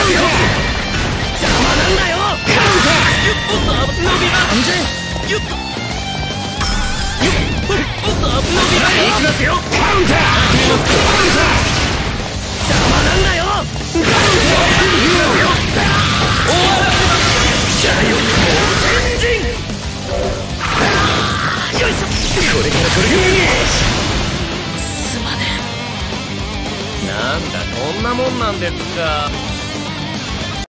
邪魔なんだよ。カウンター。おっと伸びます。よっとおっと伸びますよ。いきますよ。カウンター。邪魔なんだよ。カウンター。いきますよ。終わらせます。じゃあよ、前進。よいしょ。これからこれから。すまねえ。なんだこんなもんなんですか。